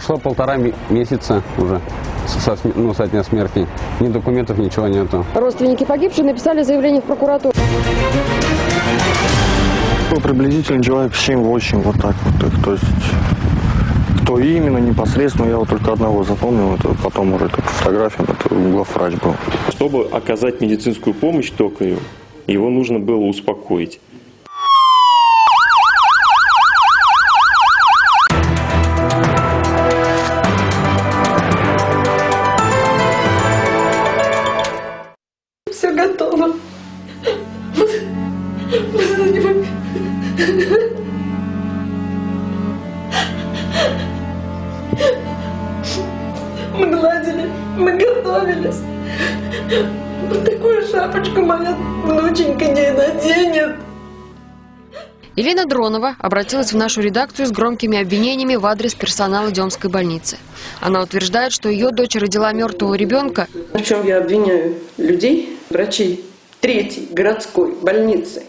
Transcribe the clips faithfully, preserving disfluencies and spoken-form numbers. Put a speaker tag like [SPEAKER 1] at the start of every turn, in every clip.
[SPEAKER 1] Прошло полтора месяца уже со, ну, со дня смерти. Ни документов, ничего нету.
[SPEAKER 2] Родственники погибшей написали заявление в прокуратуру.
[SPEAKER 3] Приблизительно человек семь-восемь, вот так вот. То есть, кто именно непосредственно, я вот только одного запомнил, это потом уже это по фотографиям, это главврач был.
[SPEAKER 4] Чтобы оказать медицинскую помощь токарю, его нужно было успокоить.
[SPEAKER 5] Все готово. Мы гладили, мы готовились. Вот такую шапочку моя внученька не наденет.
[SPEAKER 2] Ирина Дронова обратилась в нашу редакцию с громкими обвинениями в адрес персонала Демской больницы. Она утверждает, что ее дочь родила мертвого ребенка.
[SPEAKER 5] В чем я обвиняю людей, врачей третьей городской больницы?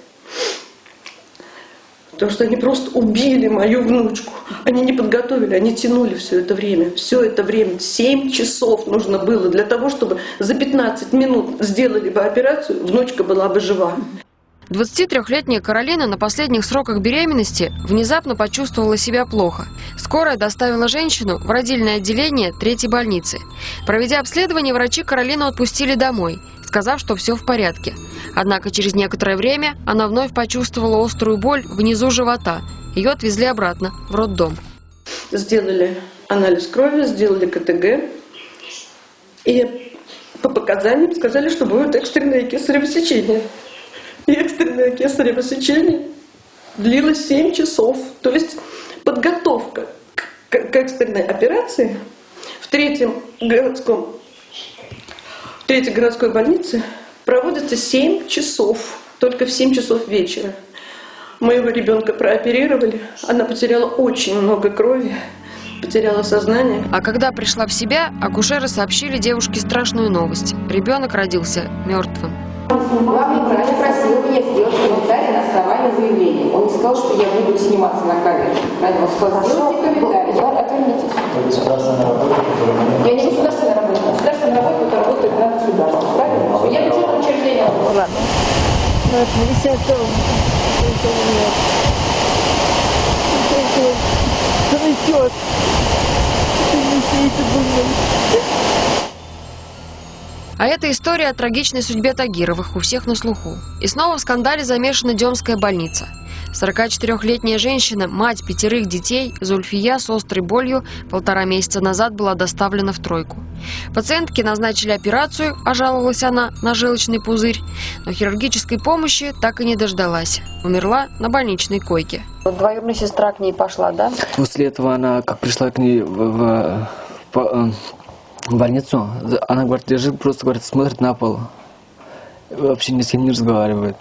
[SPEAKER 5] То, что они просто убили мою внучку. Они не подготовили, они тянули все это время. Все это время, семь часов нужно было для того, чтобы за пятнадцать минут сделали бы операцию, внучка была бы жива.
[SPEAKER 2] двадцатитрёхлетняя Каролина на последних сроках беременности внезапно почувствовала себя плохо. Скорая доставила женщину в родильное отделение третьей больницы. Проведя обследование, врачи Каролину отпустили домой, сказав, что все в порядке. Однако через некоторое время она вновь почувствовала острую боль внизу живота. Ее отвезли обратно в роддом.
[SPEAKER 5] Сделали анализ крови, сделали ка тэ гэ. И по показаниям сказали, что будет экстренное кесарево сечение. И экстренное кесарево сечение длилось семь часов. То есть подготовка к, к экстренной операции в третьем городском, в третьей городской больнице проводится семь часов, только в семь часов вечера. Моего ребенка прооперировали, она потеряла очень много крови, потеряла сознание.
[SPEAKER 2] А когда пришла в себя, акушеры сообщили девушке страшную новость. Ребенок родился мертвым.
[SPEAKER 6] Главный врач просил меня сделать комментарий на основании заявления. Он не сказал, что я буду сниматься на камеру. Он сказал, сделайте комментарий. Отвернитесь. Я не государственная работа. Государственная работа, которая работает на государство. Правильно? Я бюджетное учреждение. Ладно.
[SPEAKER 2] А это история о трагичной судьбе Тагировых, у всех на слуху. И снова в скандале замешана Демская больница. сорокачетырёхлетняя женщина, мать пятерых детей, Зульфия с острой болью полтора месяца назад была доставлена в тройку. Пациентке назначили операцию, а жаловалась она на желчный пузырь, но хирургической помощи так и не дождалась. Умерла на больничной койке.
[SPEAKER 6] Двоюродная сестра к ней пошла, да?
[SPEAKER 7] После этого она, как пришла к ней в, в, в, в больницу, она, говорит, лежит, просто, говорит, смотрит на пол. Вообще ни с кем не разговаривает.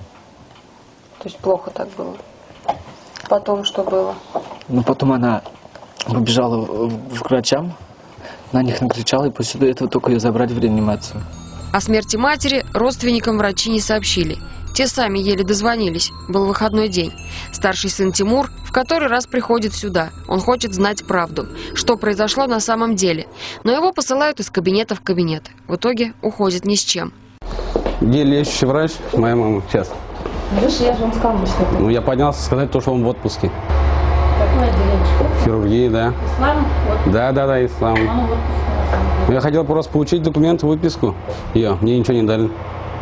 [SPEAKER 6] То есть плохо так было. Потом что было?
[SPEAKER 7] Ну, потом она побежала в, в, к врачам, на них накричала, и после этого только ее забрали в реанимацию.
[SPEAKER 2] О смерти матери родственникам врачи не сообщили. Те сами еле дозвонились. Был выходной день. Старший сын Тимур в который раз приходит сюда. Он хочет знать правду, что произошло на самом деле. Но его посылают из кабинета в кабинет. В итоге уходит ни с чем.
[SPEAKER 1] Где лечащий врач? Моя мама сейчас.
[SPEAKER 6] Видишь, я же вам сказала, что это.
[SPEAKER 1] Ну, я поднялся сказать то, что он в отпуске.
[SPEAKER 6] Какое отделение?
[SPEAKER 1] Хирургии, да.
[SPEAKER 6] Ислам? Вот.
[SPEAKER 1] Да, да, да, ислам.
[SPEAKER 6] Мама в отпуске.
[SPEAKER 1] Я хотел просто получить документы, выписку ее. Мне ничего не дали.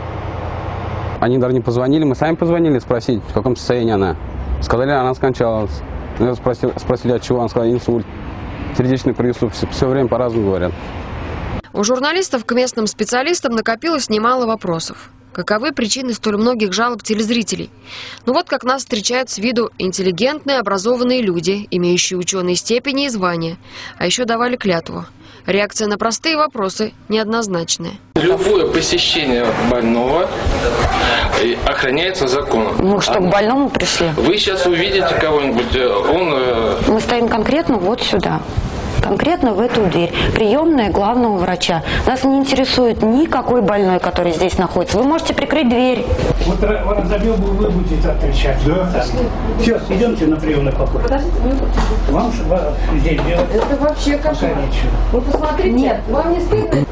[SPEAKER 1] Они даже не позвонили. Мы сами позвонили спросить, в каком состоянии она. Сказали, она скончалась. Я спросил, спросили, от чего. Она сказала, инсульт, сердечный приступ. Все, все время по-разному говорят.
[SPEAKER 2] У журналистов к местным специалистам накопилось немало вопросов. Каковы причины столь многих жалоб телезрителей? Ну вот как нас встречают с виду интеллигентные, образованные люди, имеющие ученые степени и звания. А еще давали клятву. Реакция на простые вопросы неоднозначная.
[SPEAKER 8] Любое посещение больного охраняется законом.
[SPEAKER 9] Мы что, к больному пришли?
[SPEAKER 8] Вы сейчас увидите кого-нибудь, он...
[SPEAKER 9] Мы стоим конкретно вот сюда. конкретно в эту дверь. Приемная главного врача. Нас не интересует никакой больной, который здесь находится. Вы можете прикрыть дверь.
[SPEAKER 10] Вот разобьем, вы будете отвечать. Да? Все, идемте на приемный покой.
[SPEAKER 6] Подождите, не
[SPEAKER 10] Вам здесь делать?
[SPEAKER 6] Это вообще кошмар. Вы посмотрите. Нет, вам не стыдно?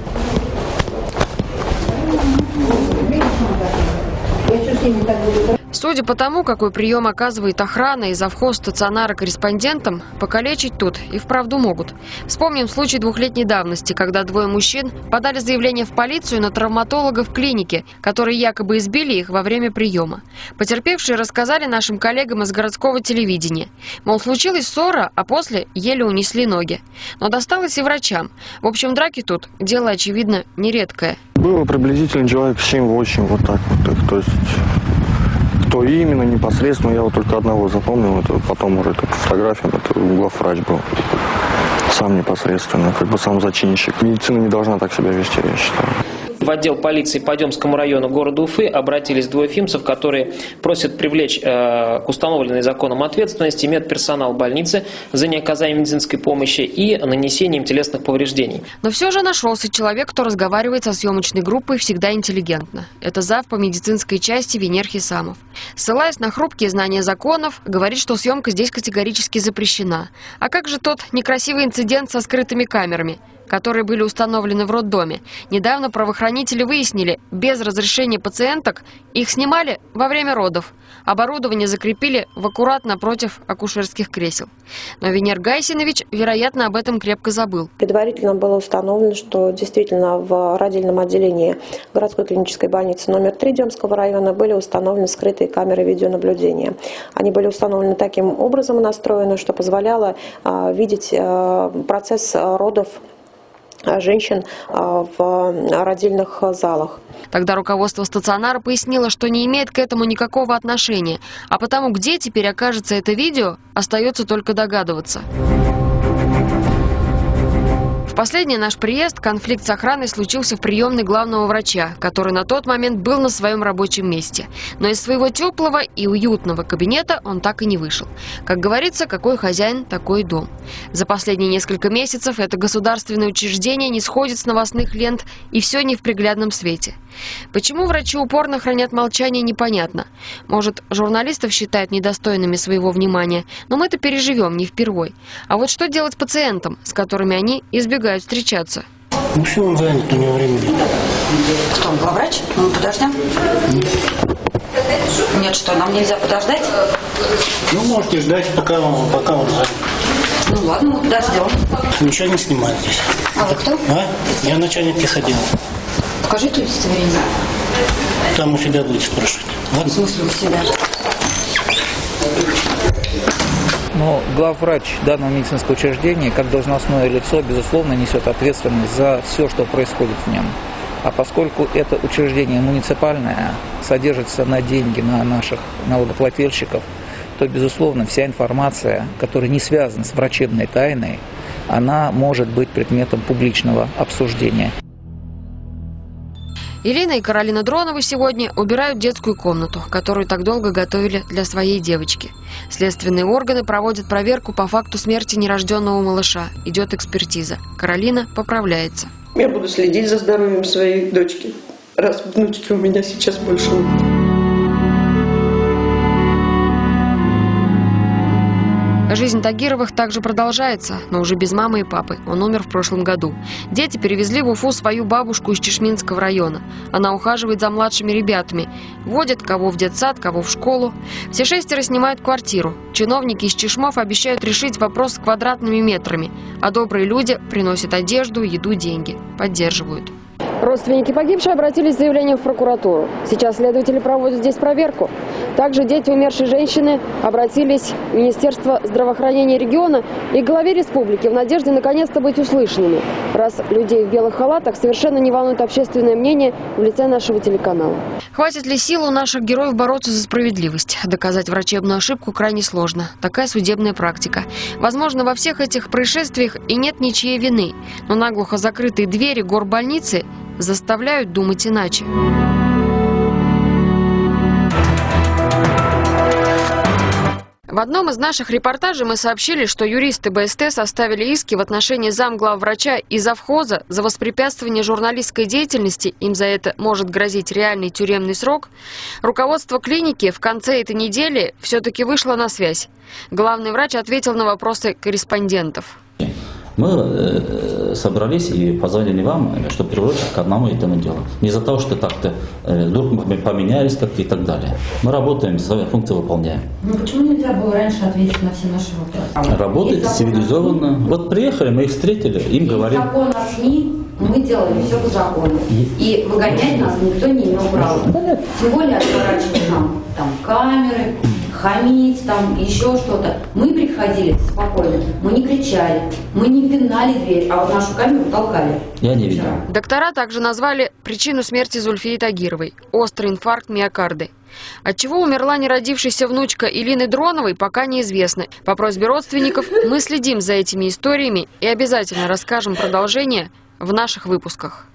[SPEAKER 2] Судя по тому, какой прием оказывает охрана и завхоз стационара корреспондентам, покалечить тут и вправду могут. Вспомним случай двухлетней давности, когда двое мужчин подали заявление в полицию на травматолога в клинике, которые якобы избили их во время приема. Потерпевшие рассказали нашим коллегам из городского телевидения. Мол, случилась ссора, а после еле унесли ноги. Но досталось и врачам. В общем, драки тут дело, очевидно, нередкое.
[SPEAKER 3] Было приблизительно человек семь-восемь, вот так вот. То есть, кто именно непосредственно, я вот только одного запомнил, это потом уже это по фотографиям, это главврач был. Сам непосредственно, как бы сам зачинщик. Медицина не должна так себя вести, я считаю.
[SPEAKER 11] В отдел полиции по Демскому району города Уфы обратились двое фимсов, которые просят привлечь э, к установленной законом ответственности медперсонал больницы за неоказание медицинской помощи и нанесением телесных повреждений.
[SPEAKER 2] Но все же нашелся человек, кто разговаривает со съемочной группой всегда интеллигентно. Это зав. По медицинской части Венер Хисамов. Ссылаясь на хрупкие знания законов, говорит, что съемка здесь категорически запрещена. А как же тот некрасивый инцидент со скрытыми камерами, которые были установлены в роддоме? Недавно правоохранители выяснили, без разрешения пациенток их снимали во время родов. Оборудование закрепили в аккурат напротив акушерских кресел. Но Венер Гайсинович, вероятно, об этом крепко забыл.
[SPEAKER 12] Предварительно было установлено, что действительно в родильном отделении городской клинической больницы номер три Демского района были установлены скрытые камеры видеонаблюдения. Они были установлены таким образом, настроены, что позволяло э, видеть э, процесс родов женщин в родильных залах.
[SPEAKER 2] Тогда руководство стационара пояснило, что не имеет к этому никакого отношения, а потому, где теперь окажется это видео, остается только догадываться. В последний наш приезд конфликт с охраной случился в приемной главного врача, который на тот момент был на своем рабочем месте. Но из своего теплого и уютного кабинета он так и не вышел. Как говорится, какой хозяин, такой дом. За последние несколько месяцев это государственное учреждение не сходит с новостных лент, и все не в приглядном свете. Почему врачи упорно хранят молчание, непонятно. Может, журналистов считают недостойными своего внимания, но мы это переживем не впервой. А вот что делать пациентам, с которыми они избегают встречаться?
[SPEAKER 10] Ну все, он занят, у него времени нет.
[SPEAKER 9] Кто он, главврач? Мы подождем? Нет, что, нам нельзя подождать?
[SPEAKER 10] Ну, можете ждать, пока он, пока он занят.
[SPEAKER 9] Ну ладно, мы подождем.
[SPEAKER 10] Ничего не снимать здесь.
[SPEAKER 9] А вы кто?
[SPEAKER 10] А? Я начальник техотдела.
[SPEAKER 9] Покажите удостоверение.
[SPEAKER 10] Там у себя будет спрашивать. Ладно?
[SPEAKER 9] В смысле у себя?
[SPEAKER 13] Но главврач данного медицинского учреждения, как должностное лицо, безусловно, несет ответственность за все, что происходит в нем. А поскольку это учреждение муниципальное, содержится на деньги на наших налогоплательщиков, то, безусловно, вся информация, которая не связана с врачебной тайной, она может быть предметом публичного обсуждения.
[SPEAKER 2] Ирина и Каролина Дроновы сегодня убирают детскую комнату, которую так долго готовили для своей девочки. Следственные органы проводят проверку по факту смерти нерожденного малыша. Идет экспертиза. Каролина поправляется.
[SPEAKER 5] Я буду следить за здоровьем своей дочки, раз внучки у меня сейчас больше нет.
[SPEAKER 2] Жизнь Тагировых также продолжается, но уже без мамы и папы. Он умер в прошлом году. Дети перевезли в Уфу свою бабушку из Чешминского района. Она ухаживает за младшими ребятами. Водит кого в детсад, кого в школу. Все шестеро снимают квартиру. Чиновники из Чешмов обещают решить вопрос с квадратными метрами. А добрые люди приносят одежду, еду, деньги. Поддерживают.
[SPEAKER 14] Родственники погибшей обратились с заявлением в прокуратуру. Сейчас следователи проводят здесь проверку. Также дети умершей женщины обратились в Министерство здравоохранения региона и к главе республики в надежде наконец-то быть услышанными, раз людей в белых халатах совершенно не волнует общественное мнение в лице нашего телеканала.
[SPEAKER 2] Хватит ли сил у наших героев бороться за справедливость? Доказать врачебную ошибку крайне сложно. Такая судебная практика. Возможно, во всех этих происшествиях и нет ничьей вины, но наглухо закрытые двери горбольницы заставляют думать иначе. В одном из наших репортажей мы сообщили, что юристы Бэ Эс Тэ составили иски в отношении замглавврача и завхоза за воспрепятствование журналистской деятельности, им за это может грозить реальный тюремный срок. Руководство клиники в конце этой недели все-таки вышло на связь. Главный врач ответил на вопросы корреспондентов.
[SPEAKER 15] Мы собрались и позвонили вам, чтобы приурочить к одному этому делу. Не из-за того, что так-то вдруг мы поменялись как-то и так далее. Мы работаем, свои функции выполняем.
[SPEAKER 9] Ну почему нельзя было раньше ответить на все наши вопросы?
[SPEAKER 15] Работает цивилизованно. Вот приехали, мы их встретили, им говорим.
[SPEAKER 9] Закон ошли, мы делали все по закону. И выгонять нас никто не имел права. Тем более отворачивать нам там камеры, хамить, там еще что-то. Мы приходили спокойно, мы не кричали, мы не пинали дверь, а вот нашу камеру толкали.
[SPEAKER 15] Я не видел.
[SPEAKER 2] Доктора также назвали причину смерти Зульфии Тагировой – острый инфаркт миокарда. От чего умерла неродившаяся внучка Илины Дроновой, пока неизвестно. По просьбе родственников мы следим за этими историями и обязательно расскажем продолжение в наших выпусках.